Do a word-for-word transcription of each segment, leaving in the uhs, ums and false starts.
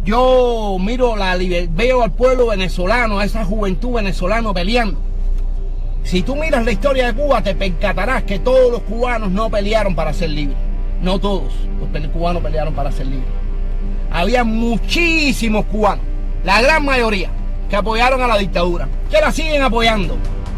Yo miro la veo al pueblo venezolano, a esa juventud venezolana peleando. Si tú miras la historia de Cuba, te percatarás que todos los cubanos no pelearon para ser libres. No todos los cubanos pelearon para ser libres. Había muchísimos cubanos, la gran mayoría, que apoyaron a la dictadura, que la siguen apoyando.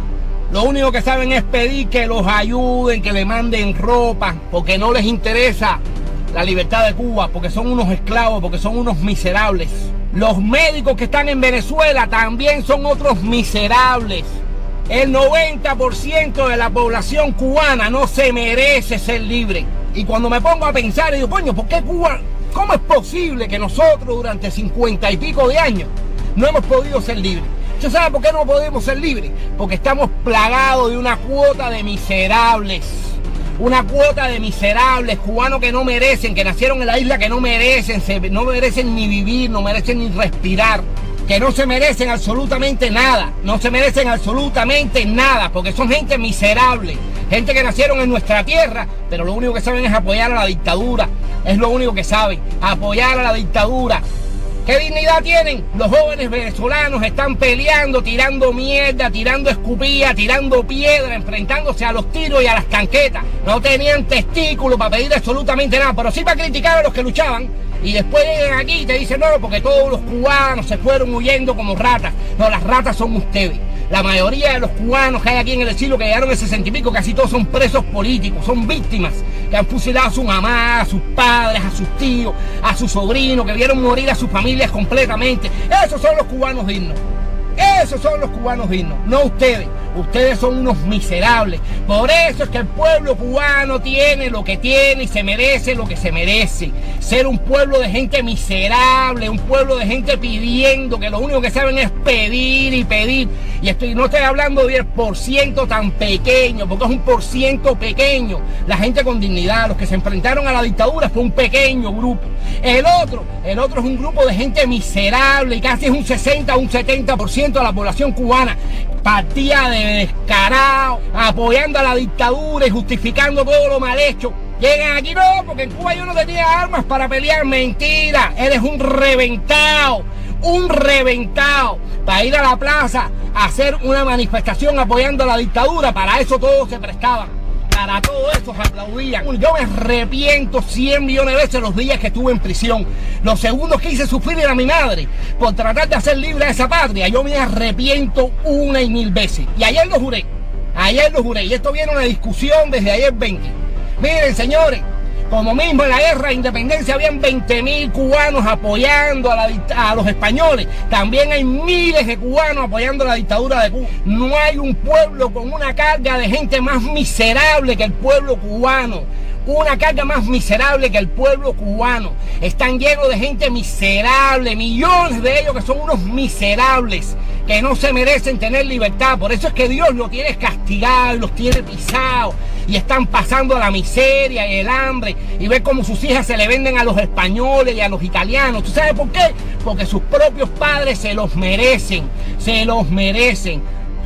Lo único que saben es pedir que los ayuden, que le manden ropa, porque no les interesa la libertad de Cuba, porque son unos esclavos, porque son unos miserables. Los médicos que están en Venezuela también son otros miserables. El noventa por ciento de la población cubana no se merece ser libre. Y cuando me pongo a pensar, digo, coño, ¿por qué Cuba? ¿Cómo es posible que nosotros durante cincuenta y pico de años no hemos podido ser libres? ¿Usted sabe por qué no podemos ser libres? Porque estamos plagados de una cuota de miserables. Una cuota de miserables cubanos que no merecen, que nacieron en la isla, que no merecen, se, no merecen ni vivir, no merecen ni respirar, que no se merecen absolutamente nada, no se merecen absolutamente nada, porque son gente miserable, gente que nacieron en nuestra tierra, pero lo único que saben es apoyar a la dictadura, es lo único que saben, apoyar a la dictadura. ¿Qué dignidad tienen? Los jóvenes venezolanos están peleando, tirando mierda, tirando escupía, tirando piedra, enfrentándose a los tiros y a las tanquetas. No tenían testículos para pedir absolutamente nada, pero sí para criticar a los que luchaban. Y después llegan aquí y te dicen, no, porque todos los cubanos se fueron huyendo como ratas. No, las ratas son ustedes. La mayoría de los cubanos que hay aquí en el exilio, que llegaron en sesenta y pico, casi todos son presos políticos, son víctimas que han fusilado a su mamá, a sus padres, a sus tíos, a sus sobrinos, que vieron morir a sus familias completamente. Esos son los cubanos dignos. Esos son los cubanos dignos, no ustedes. Ustedes son unos miserables. Por eso es que el pueblo cubano tiene lo que tiene y se merece lo que se merece. Ser un pueblo de gente miserable, un pueblo de gente pidiendo, que lo único que saben es pedir y pedir. Y estoy, no estoy hablando de diez por ciento tan pequeño, porque es un por ciento pequeño. La gente con dignidad, los que se enfrentaron a la dictadura, fue un pequeño grupo. El otro, el otro es un grupo de gente miserable y casi es un sesenta o un setenta por ciento de la población cubana. Partida de descarado, apoyando a la dictadura y justificando todo lo mal hecho. Llegan aquí, no, porque en Cuba yo no tenía armas para pelear. Mentira, eres un reventado, un reventado. Para ir a la plaza a hacer una manifestación apoyando a la dictadura, para eso todos se prestaban. Para todo eso se aplaudían. Yo me arrepiento cien millones de veces los días que estuve en prisión. Los segundos que hice sufrir a mi madre por tratar de hacer libre a esa patria. Yo me arrepiento una y mil veces. Y ayer lo juré. Ayer lo juré. Y esto viene una discusión desde ayer veinte. Miren, señores, como mismo en la guerra de independencia habían veinte mil cubanos apoyando a, la, a los españoles, también hay miles de cubanos apoyando a la dictadura de Cuba. No hay un pueblo con una carga de gente más miserable que el pueblo cubano. Una carga más miserable que el pueblo cubano. Están llenos de gente miserable, millones de ellos que son unos miserables, que no se merecen tener libertad. Por eso es que Dios los tiene castigados, los tiene pisados, y están pasando la miseria y el hambre, y ver cómo sus hijas se le venden a los españoles y a los italianos. ¿Tú sabes por qué? Porque sus propios padres se los merecen, se los merecen.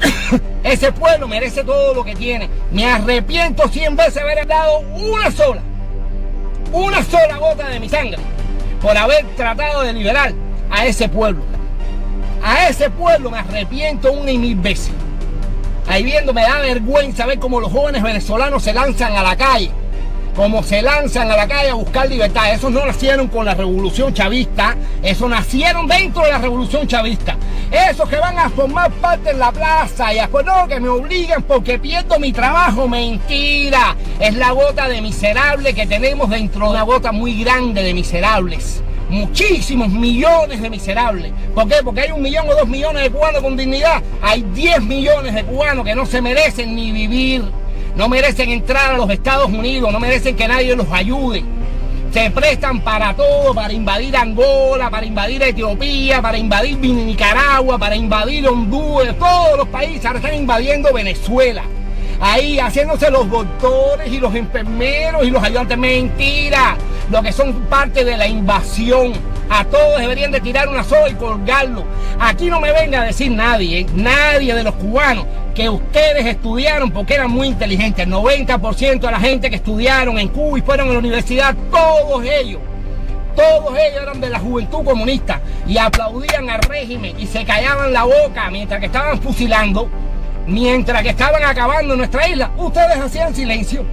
Ese pueblo merece todo lo que tiene. Me arrepiento cien veces de haber dado una sola, una sola gota de mi sangre por haber tratado de liberar a ese pueblo. A ese pueblo me arrepiento una y mil veces. Ahí viendo me da vergüenza ver cómo los jóvenes venezolanos se lanzan a la calle, cómo se lanzan a la calle a buscar libertad. Esos no nacieron con la revolución chavista, esos nacieron dentro de la revolución chavista. Esos que van a formar parte en la plaza y después no, que me obligan porque pierdo mi trabajo. Mentira, es la gota de miserable que tenemos dentro de una gota muy grande de miserables. Muchísimos millones de miserables. ¿Por qué? Porque hay un millón o dos millones de cubanos con dignidad. Hay diez millones de cubanos que no se merecen ni vivir. No merecen entrar a los Estados Unidos, no merecen que nadie los ayude. Se prestan para todo, para invadir Angola, para invadir Etiopía, para invadir Nicaragua, para invadir Honduras, todos los países. Ahora están invadiendo Venezuela. Ahí haciéndose los doctores y los enfermeros y los ayudantes. Mentira, lo que son parte de la invasión. A todos deberían de tirar una soga y colgarlo. Aquí no me venga a decir nadie, ¿eh? Nadie de los cubanos que ustedes estudiaron porque eran muy inteligentes. El noventa por ciento de la gente que estudiaron en Cuba y fueron a la universidad, todos ellos, todos ellos eran de la juventud comunista y aplaudían al régimen y se callaban la boca mientras que estaban fusilando, mientras que estaban acabando nuestra isla. Ustedes hacían silencio.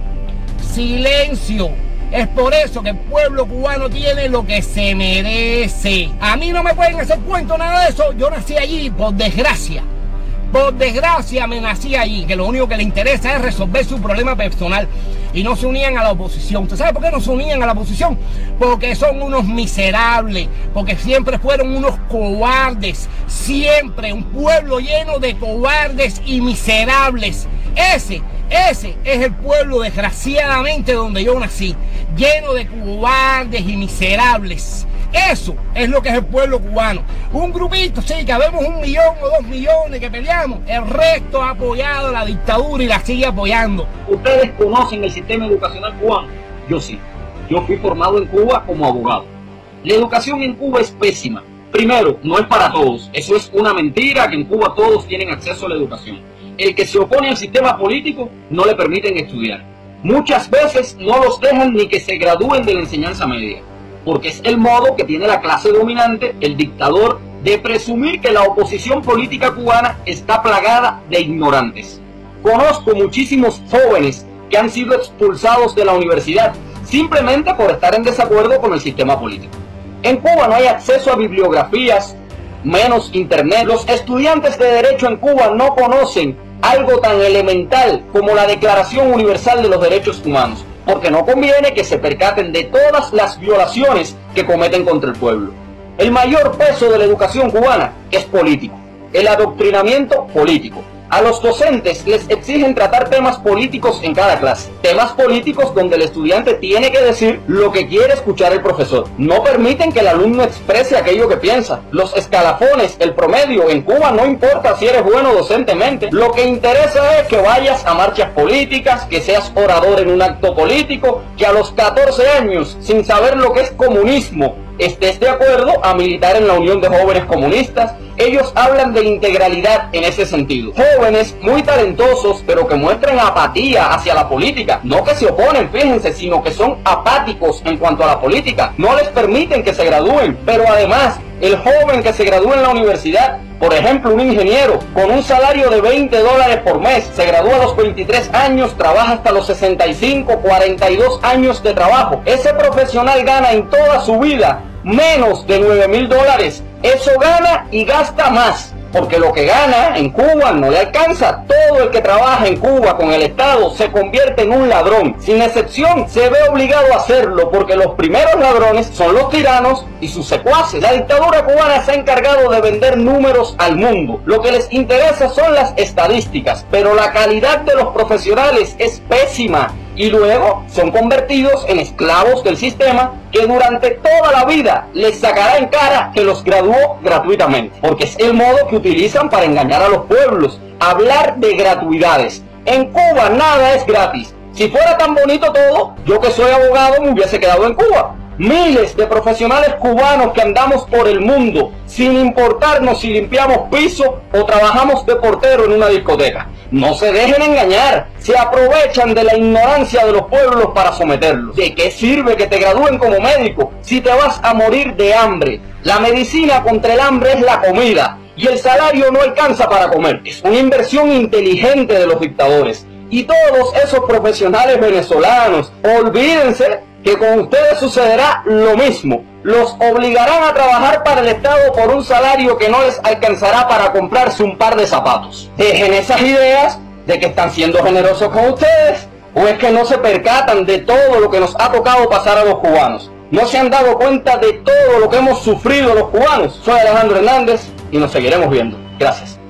Silencio. Es por eso que el pueblo cubano tiene lo que se merece. A mí no me pueden hacer cuento nada de eso. Yo nací allí, por desgracia. Por desgracia me nací allí, que lo único que le interesa es resolver su problema personal. Y no se unían a la oposición. ¿Usted sabe por qué no se unían a la oposición? Porque son unos miserables, porque siempre fueron unos cobardes. Siempre un pueblo lleno de cobardes y miserables. Ese, ese es el pueblo, desgraciadamente, donde yo nací. Lleno de cobardes y miserables. Eso es lo que es el pueblo cubano. Un grupito, sí, que habemos un millón o dos millones que peleamos. El resto ha apoyado la dictadura y la sigue apoyando. ¿Ustedes conocen el sistema educacional cubano? Yo sí. Yo fui formado en Cuba como abogado. La educación en Cuba es pésima. Primero, no es para todos. Eso es una mentira, que en Cuba todos tienen acceso a la educación. El que se opone al sistema político no le permiten estudiar. Muchas veces no los dejan ni que se gradúen de la enseñanza media, porque es el modo que tiene la clase dominante, el dictador, de presumir que la oposición política cubana está plagada de ignorantes. Conozco muchísimos jóvenes que han sido expulsados de la universidad simplemente por estar en desacuerdo con el sistema político. En Cuba no hay acceso a bibliografías, menos internet. Los estudiantes de Derecho en Cuba no conocen algo tan elemental como la Declaración Universal de los Derechos Humanos, porque no conviene que se percaten de todas las violaciones que cometen contra el pueblo. El mayor peso de la educación cubana es político, el adoctrinamiento político. A los docentes les exigen tratar temas políticos en cada clase, temas políticos donde el estudiante tiene que decir lo que quiere escuchar el profesor. No permiten que el alumno exprese aquello que piensa. Los escalafones, el promedio, en Cuba no importa si eres bueno docentemente. Lo que interesa es que vayas a marchas políticas, que seas orador en un acto político, que a los catorce años, sin saber lo que es comunismo, estés de acuerdo a militar en la Unión de Jóvenes Comunistas. Ellos hablan de integralidad en ese sentido. Jóvenes muy talentosos, pero que muestran apatía hacia la política. No que se oponen, fíjense, sino que son apáticos en cuanto a la política. No les permiten que se gradúen. Pero además, el joven que se gradúa en la universidad, por ejemplo, un ingeniero con un salario de veinte dólares por mes, se gradúa a los veintitrés años, trabaja hasta los sesenta y cinco, cuarenta y dos años de trabajo. Ese profesional gana en toda su vida menos de nueve mil dólares. Eso gana y gasta más, porque lo que gana en Cuba no le alcanza. Todo el que trabaja en Cuba con el Estado se convierte en un ladrón. Sin excepción, se ve obligado a hacerlo, porque los primeros ladrones son los tiranos y sus secuaces. La dictadura cubana se ha encargado de vender números al mundo. Lo que les interesa son las estadísticas, pero la calidad de los profesionales es pésima. Y luego son convertidos en esclavos del sistema, que durante toda la vida les sacará en cara que los graduó gratuitamente, porque es el modo que utilizan para engañar a los pueblos, hablar de gratuidades. En Cuba nada es gratis. Si fuera tan bonito todo, yo que soy abogado me hubiese quedado en Cuba. Miles de profesionales cubanos que andamos por el mundo sin importarnos si limpiamos piso o trabajamos de portero en una discoteca. No se dejen engañar, se aprovechan de la ignorancia de los pueblos para someterlos. ¿De qué sirve que te gradúen como médico si te vas a morir de hambre? La medicina contra el hambre es la comida y el salario no alcanza para comer. Es una inversión inteligente de los dictadores. Y todos esos profesionales venezolanos, olvídense que con ustedes sucederá lo mismo. Los obligarán a trabajar para el Estado por un salario que no les alcanzará para comprarse un par de zapatos. Dejen esas ideas de que están siendo generosos con ustedes, o es que no se percatan de todo lo que nos ha tocado pasar a los cubanos. No se han dado cuenta de todo lo que hemos sufrido los cubanos. Soy Alejandro Hernández y nos seguiremos viendo. Gracias.